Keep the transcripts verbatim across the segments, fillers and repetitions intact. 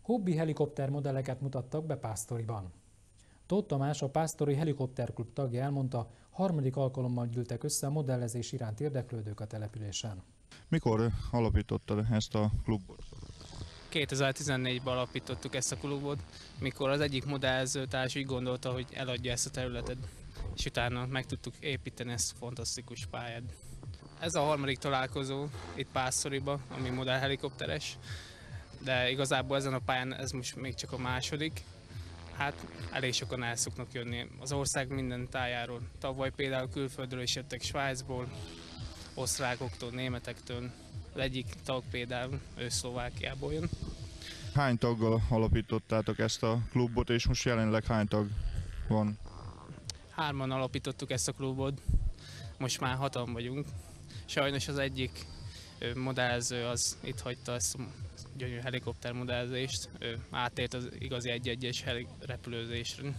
Hobbi helikopter modelleket mutattak be Pásztoriban. Tóth Tamás, a Pásztori Helikopterklub tagja elmondta, harmadik alkalommal gyűltek össze a modellezés iránt érdeklődők a településen. Mikor alapítottad ezt a klubot? kétezer-tizennégyben alapítottuk ezt a klubot, mikor az egyik modellezőtárs úgy gondolta, hogy eladja ezt a területet, és utána meg tudtuk építeni ezt a fantasztikus pályát. Ez a harmadik találkozó itt Pásztoriban, ami modellhelikopteres, de igazából ezen a pályán ez most még csak a második. Hát elég sokan el szoknak jönni az ország minden tájáról. Tavaly például külföldről is jöttek, Svájcból, osztrákoktól, németektől. Az egyik tag például ő Szlovákiából jön. Hány taggal alapítottátok ezt a klubot, és most jelenleg hány tag van? Hárman alapítottuk ezt a klubot, most már hatan vagyunk. Sajnos az egyik modellező az itt hagyta ezt a gyönyörű helikopter modellezést, ő átért az igazi egy-egyes repülőzésre.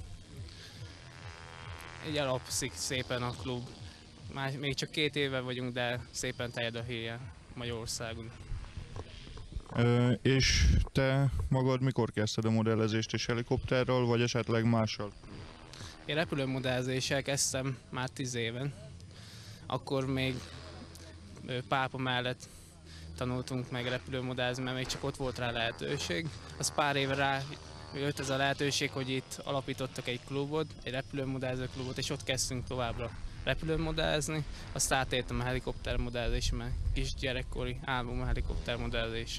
Így alapszik szépen a klub. Már még csak két éve vagyunk, de szépen terjed a hírje Magyarországon. Ö, és te magad mikor kezdted a modellezést és helikopterről, vagy esetleg mással? Én repülőmodellezéssel kezdtem már tíz éven. Akkor még pápa mellett tanultunk meg repülőmodellezni, mert még csak ott volt rá lehetőség. Az pár éve rá jött ez a lehetőség, hogy itt alapítottak egy klubot, egy repülőmodellező klubot, és ott kezdtünk továbbra repülőmodellezni. Azt átértem a helikoptermodellezés, mert kisgyerekkori álmom a helikoptermodellezés.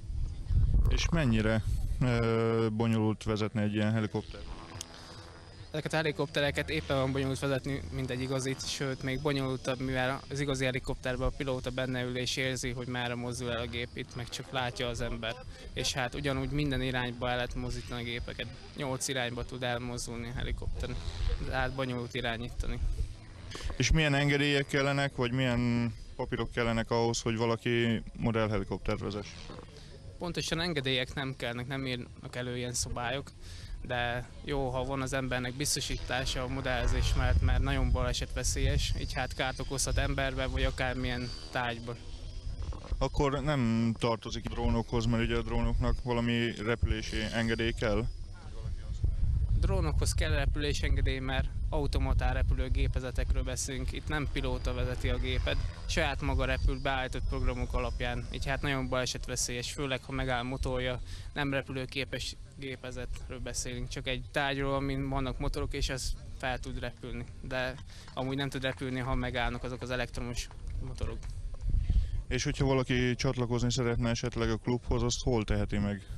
És mennyire ö, bonyolult vezetni egy ilyen helikoptert? Ezeket a helikoptereket éppen van bonyolult vezetni, mint egy igazit, sőt még bonyolultabb, mivel az igazi helikopterben a pilóta benne ül és érzi, hogy merre mozdul el a gép, itt meg csak látja az ember. És hát ugyanúgy minden irányba el lehet mozdítani a gépeket. Nyolc irányba tud elmozdulni a helikopter, tehát bonyolult irányítani. És milyen engedélyek kellenek, vagy milyen papírok kellenek ahhoz, hogy valaki modellhelikoptert vezess? Pontosan engedélyek nem kellnek, nem írnak elő ilyen szabályok, de jó, ha van az embernek biztosítása a modellezés mellett, mert nagyon balesetveszélyes, így hát kárt okozhat emberbe, vagy akármilyen tárgyba. Akkor nem tartozik drónokhoz, mert ugye a drónoknak valami repülési engedély kell? Drónokhoz kell repülési engedély, mert automatán repülő gépezetekről beszélünk, itt nem pilóta vezeti a gépet, saját maga repül beállított programok alapján, így hát nagyon balesetveszélyes, főleg ha megáll motorja, nem repülőképes gépezetről beszélünk, csak egy tárgyról, amin vannak motorok, és az fel tud repülni, de amúgy nem tud repülni, ha megállnak azok az elektromos motorok. És hogyha valaki csatlakozni szeretne esetleg a klubhoz, azt hol teheti meg?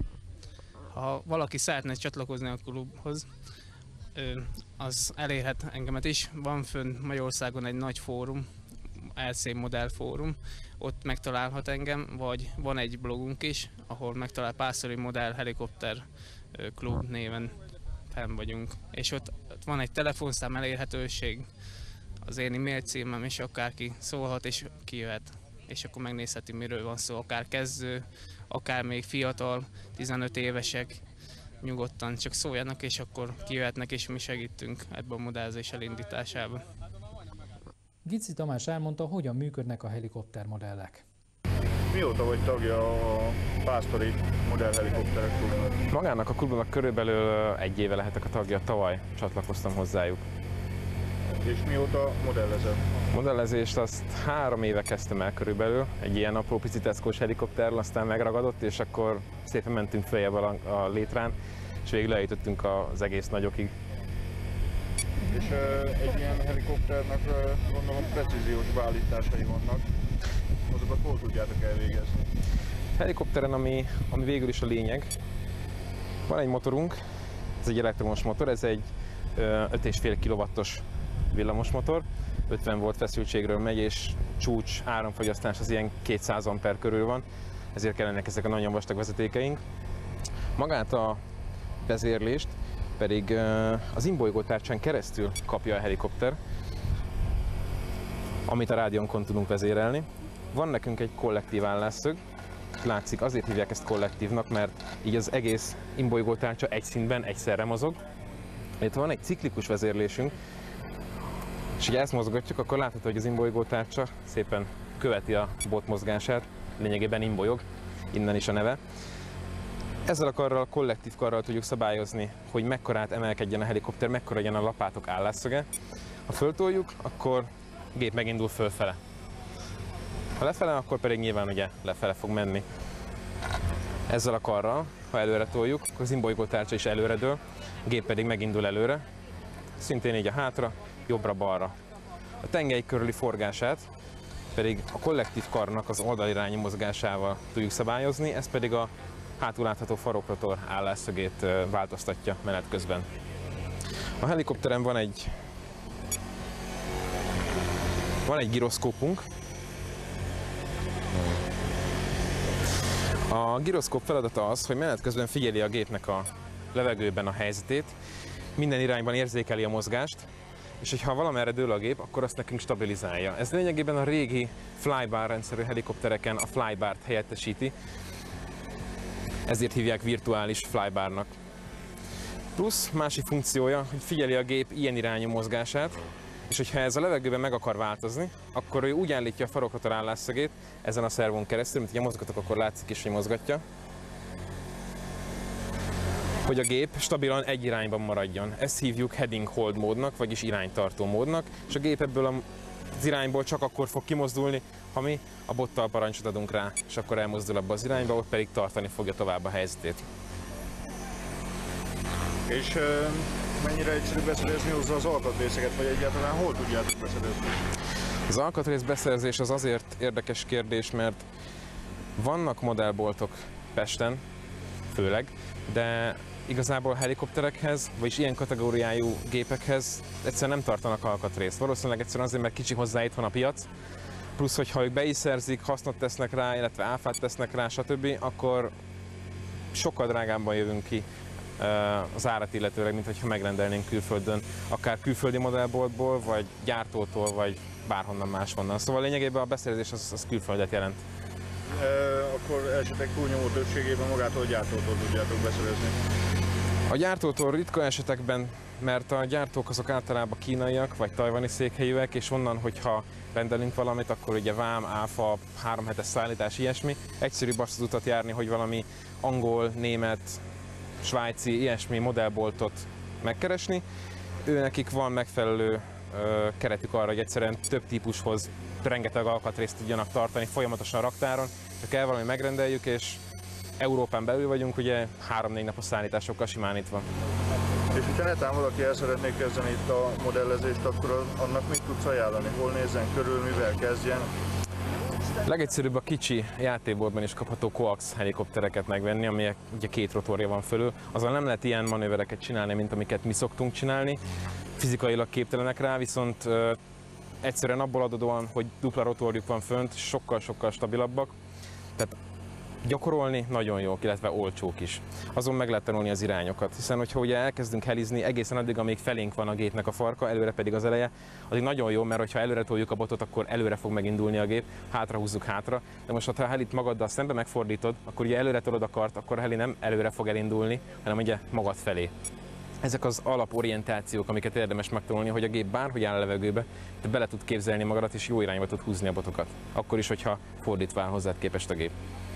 Ha valaki szeretne csatlakozni a klubhoz, az elérhet engemet is. Van fönn Magyarországon egy nagy fórum, el cé Modell Fórum, ott megtalálhat engem, vagy van egy blogunk is, ahol megtalál Pásztori Modell Helikopter Klub néven fenn vagyunk. És ott, ott van egy telefonszám elérhetőség, az én e-mail címem, és akárki szólhat és kijöhet. És akkor megnézheti, miről van szó, akár kezdő, akár még fiatal, tizenöt évesek, nyugodtan csak szóljanak, és akkor kijöhetnek, és mi segítünk ebben a modellezés elindításában. Gici Tamás elmondta, hogyan működnek a helikoptermodellek. Mióta vagy tagja a Pásztori Modell Helikopterek klubnak? Magának a klubnak körülbelül egy éve lehetek a tagja, tavaly csatlakoztam hozzájuk. És mióta modellezel? Modellezést azt három éve kezdtem el körülbelül, egy ilyen apró pici teszkós helikopterrel, aztán megragadott, és akkor szépen mentünk feljebb a, a létrán, és végül eljutottunk az egész nagyokig. És uh, egy ilyen helikopternek uh, gondolom precíziós beállításai vannak, azokat hol tudjátok elvégezni? Helikopteren, ami, ami végül is a lényeg, van egy motorunk, ez egy elektromos motor, ez egy öt és fél kilowattos villamosmotor, ötven volt feszültségről megy, és csúcs áramfogyasztás az ilyen kétszáz amper körül van, ezért kellenek ezek a nagyon vastag vezetékeink. Magát a vezérlést pedig az imbolygótárcsán keresztül kapja a helikopter, amit a rádiónkon tudunk vezérelni. Van nekünk egy kollektív állásszög, látszik, azért hívják ezt kollektívnak, mert így az egész imbolygótárcsa egy szintben egyszerre mozog. Itt van egy ciklikus vezérlésünk, és ha ezt mozgatjuk, akkor látható, hogy az imbolygótárcsa szépen követi a bot mozgását, lényegében imbolyog, innen is a neve. Ezzel a karral, kollektív karral tudjuk szabályozni, hogy mekkorát emelkedjen a helikopter, mekkora legyen a lapátok állásszöge. Ha föltoljuk, akkor a gép megindul fölfele. Ha lefele, akkor pedig nyilván ugye lefele fog menni. Ezzel a karral, ha előre toljuk, akkor az imbolygótárcsa is előre dől, a gép pedig megindul előre, szintén így a hátra, jobbra-balra. A tengely körüli forgását pedig a kollektív karnak az oldalirányú mozgásával tudjuk szabályozni, ez pedig a hátul látható farokrotor állásszögét változtatja menet közben. A helikopteren van egy, van egy giroszkópunk. A giroszkóp feladata az, hogy menet közben figyeli a gépnek a levegőben a helyzetét, minden irányban érzékeli a mozgást, és hogyha valamerre dől a gép, akkor azt nekünk stabilizálja. Ez lényegében a régi flybar rendszerű helikoptereken a flybart helyettesíti, ezért hívják virtuális flybarnak. Plusz másik funkciója, hogy figyeli a gép ilyen irányú mozgását, és hogyha ez a levegőben meg akar változni, akkor ő úgy állítja a farokrotor állásszögét ezen a szervon keresztül, mint hogyha mozgatok, akkor látszik is, hogy mozgatja, hogy a gép stabilan egy irányban maradjon. Ezt hívjuk heading hold módnak, vagyis iránytartó módnak, és a gép ebből az irányból csak akkor fog kimozdulni, ha mi a bottal parancsot adunk rá, és akkor elmozdul abba az irányba, ott pedig tartani fogja tovább a helyzetét. És uh, mennyire egyszerű beszerezni hozzá az alkatrészeket, vagy egyáltalán hol tudjátok beszerezni? Az alkatrész beszerzés az azért érdekes kérdés, mert vannak modellboltok Pesten, főleg, de igazából helikopterekhez, vagyis ilyen kategóriájú gépekhez egyszerűen nem tartanak alkatrészt. Valószínűleg egyszerűen azért, mert kicsi hozzá itt van a piac, plusz, hogyha ők be is szerzik, hasznot tesznek rá, illetve áfát tesznek rá, stb., akkor sokkal drágábban jövünk ki az árat illetőleg, mint hogyha megrendelnénk külföldön, akár külföldi modellboltból, vagy gyártótól, vagy bárhonnan máshonnan. Szóval lényegében a beszerzés az, az külföldet jelent. E, akkor esetek túlnyomó többségében magától a gyártótól tudjátok beszerezni? A gyártótól ritka esetekben, mert a gyártók azok általában kínaiak, vagy tajvani székhelyűek, és onnan, hogyha rendelünk valamit, akkor ugye vám, áfa, három hetes szállítás, ilyesmi. Egyszerűbb azt az utat járni, hogy valami angol, német, svájci, ilyesmi modellboltot megkeresni. Ő nekik van megfelelő ö, keretük arra, hogy egyszerűen több típushoz rengeteg alkatrészt tudjanak tartani folyamatosan raktáron. Csak kell valami megrendeljük, és Európán belül vagyunk, ugye három-négy napos szállításokkal simán itt van. És hogyha netán valaki el szeretné kezdeni itt a modellezést, akkor annak mit tudsz ajánlani? Hol nézzen körül, mivel kezdjen? Legegyszerűbb a kicsi játékboltban is kapható coax helikoptereket megvenni, amelyek ugye két rotorja van fölül. Azon nem lehet ilyen manővereket csinálni, mint amiket mi szoktunk csinálni. Fizikailag képtelenek rá, viszont ö, egyszerűen abból adódóan, hogy dupla rotorjuk van fönt, sokkal-sokkal stabilabbak. Tehát gyakorolni nagyon jók, illetve olcsók is. Azon meg lehet tanulni az irányokat, hiszen hogyha ugye elkezdünk helizni egészen addig, amíg felénk van a gépnek a farka, előre pedig az eleje, az nagyon jó, mert ha előre toljuk a botot, akkor előre fog megindulni a gép, hátra húzzuk hátra. De most ha a helit magaddal szembe megfordítod, akkor ugye előre tolod a kart, akkor a heli nem előre fog elindulni, hanem ugye magad felé. Ezek az alaporientációk, amiket érdemes megtanulni, hogy a gép bárhogy áll a levegőbe, te bele tud képzelni magadat, és jó irányba tud húzni a botokat. Akkor is, hogyha fordítva áll hozzád képest a gép.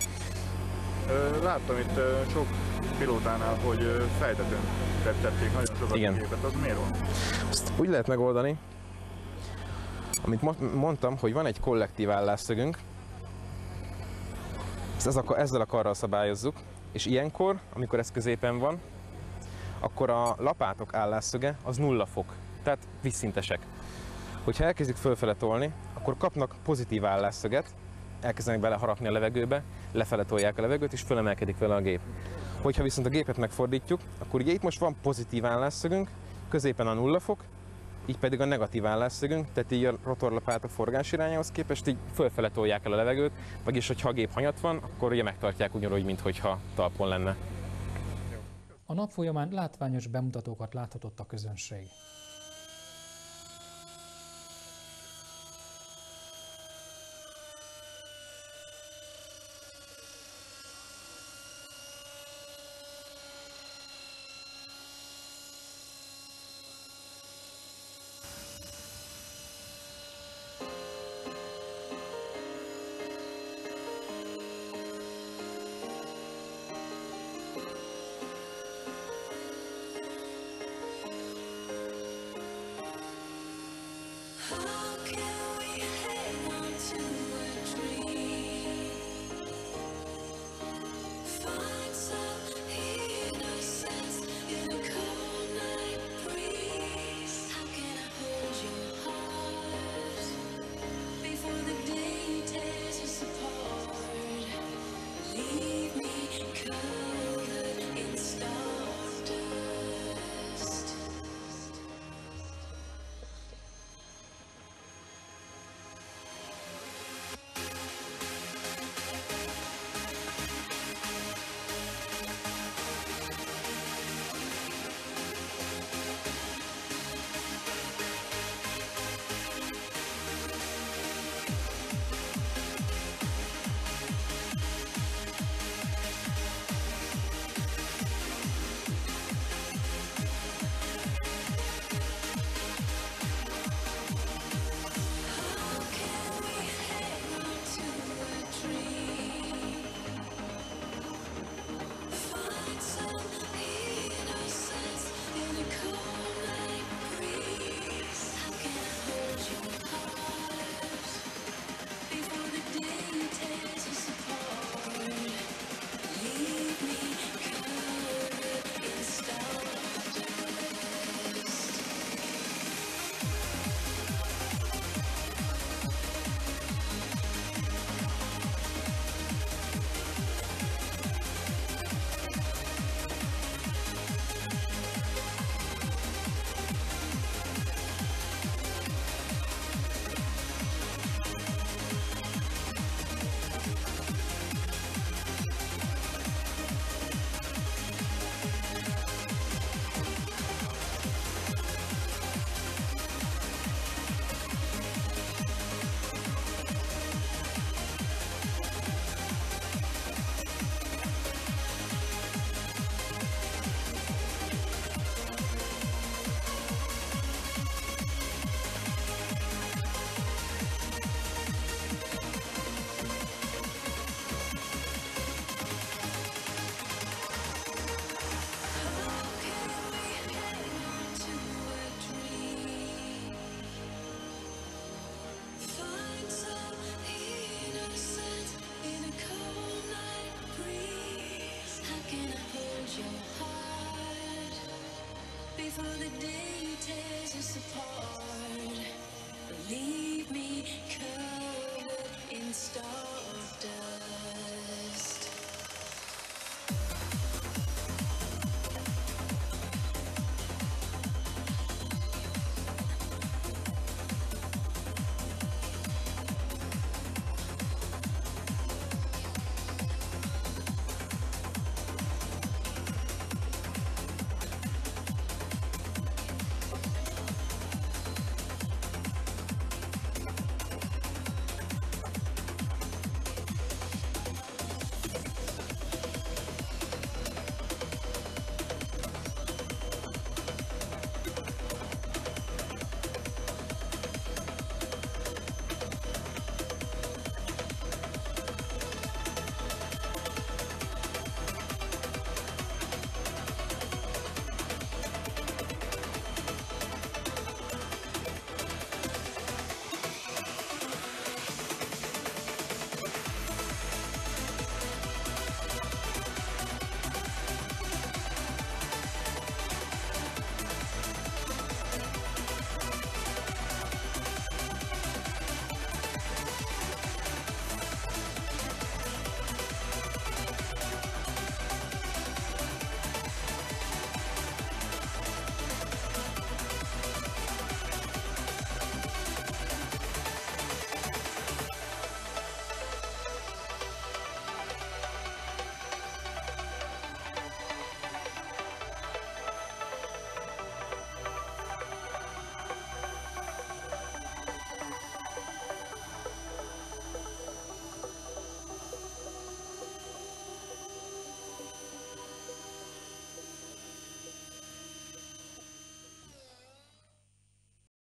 Láttam itt sok pilótánál, hogy fejtetőn tették nagyon sokat Igen. a gépet. Az miért van? Azt úgy lehet megoldani, amit mondtam, hogy van egy kollektív állásszögünk, ezzel a karral szabályozzuk, és ilyenkor, amikor ez középen van, akkor a lapátok állásszöge az nulla fok, tehát vízszintesek. Hogyha elkezdik fölfele tolni, akkor kapnak pozitív állásszöget, elkezdenek bele harapni a levegőbe, lefele tolják a levegőt, és fölemelkedik vele a gép. Hogyha viszont a gépet megfordítjuk, akkor ugye itt most van pozitív állásszögünk, középen a nulla fok, így pedig a negatív állásszögünk, tehát így a rotorlapátok forgás irányához képest így fölfele tolják el a levegőt, vagyis hogyha a gép hanyat van, akkor ugye megtartják ugyanúgy, mintha talpon lenne. A nap folyamán látványos bemutatókat láthatott a közönség. Before the day tears us apart, leave me covered in stardust.